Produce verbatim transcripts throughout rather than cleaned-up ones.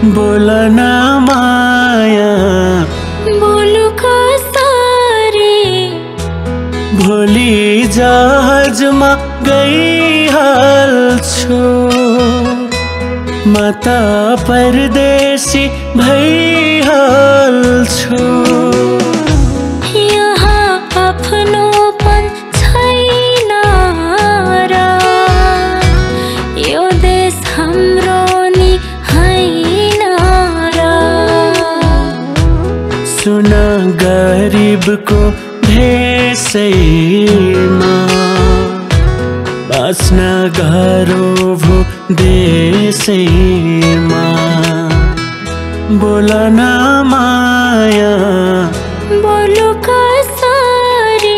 बोल न माया बोलु कसरी भोलि जहाजमा गइहाल्छु म त परदेशी भइहाल्छु यहाँ आफ्नोपन छैन र यो देश हाम्रो नि हैन र सुन गरिबको भेषैमा बाँच्न गाह्रो भो देशैमा बोल न माया बोलु कसरी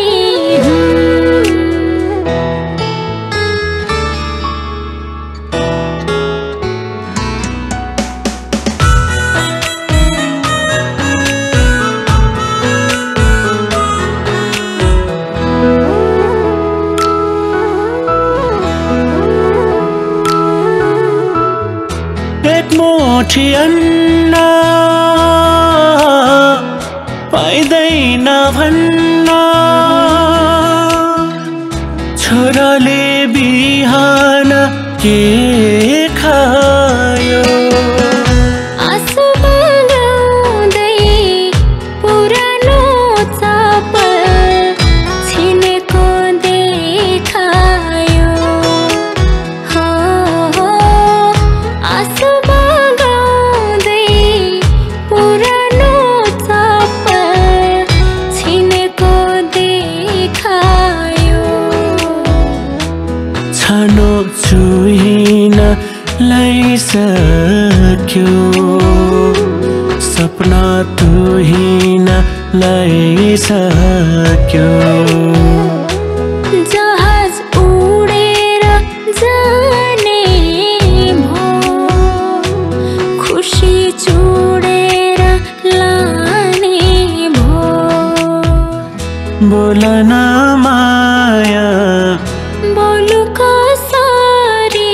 एक मुठी अन्न पाइदैन भन्न छोराले बिहान के खायो आँसु बगाउँदै पुरानो चप्पल छिनेको देखायो हो हो आँसु बगाउँदै पुरानो चप्पल छिनेको देखायो छानो चुहिन लैसक्यो सपना तुहिन लैसक्यो जहाज उडेर जाने भो खुसी चुडेर लाने भो बोल न माया बोलु कसरी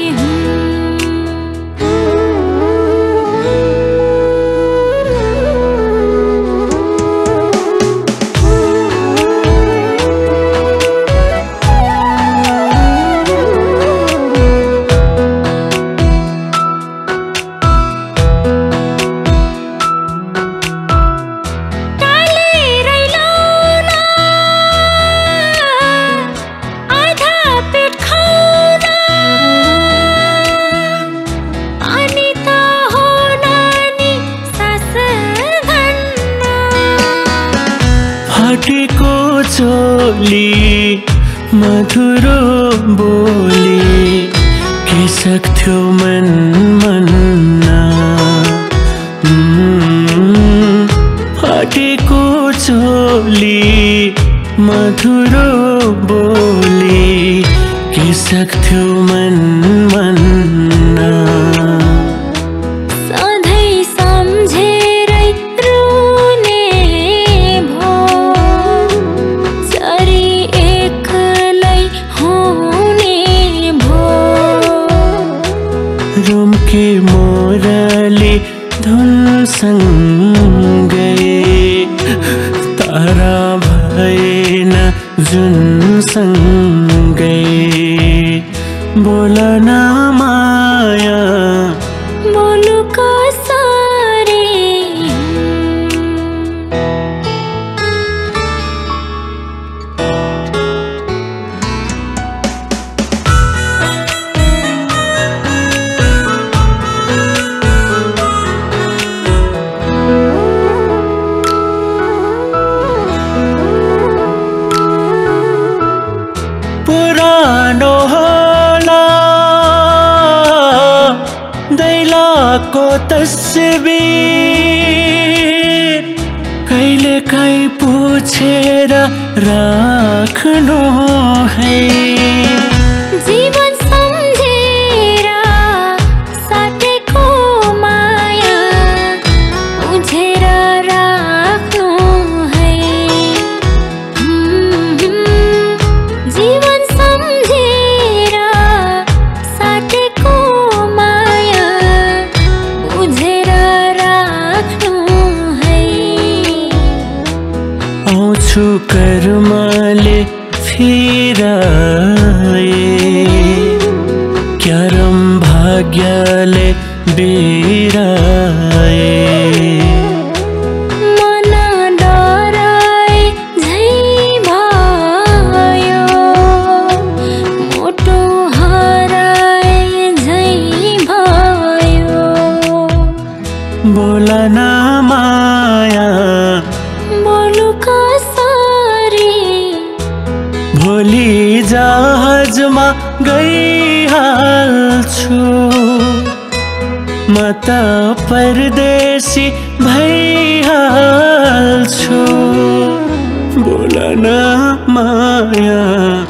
टालेरै लाउन आधा पेट खाउन अनि त हो नानी सास धन्न फाटेको चोली मधुरो बोली के सक्थ्यो मन मन्ना उम्, फाटेको चोली मधुरो बोली के सक्थ्यो मन मन्ना सधैँ सम्झेरै रुने भो चरी एक्लै हुने भो रुम्के मोरली धुनसँगै तारा भएन जुन सँगै बोल न माया बोलु कसरी पुरानो होला दैलाको तस्बिर कहिले काहीँ पुछेर राख्नु है जीवन सम्झेर साटेको माया बुझेर राख्नु है जीवन सम्झेर साटेको माया बुझेर फिराए क्यारम भाग्यले बिराए मन डराए झै भयो मोटो हराए झै भयो बोला न माया बोलु कसरी भोलि जहाजमा गइहाल्छु म त परदेशी भइहाल्छु बोला न माया।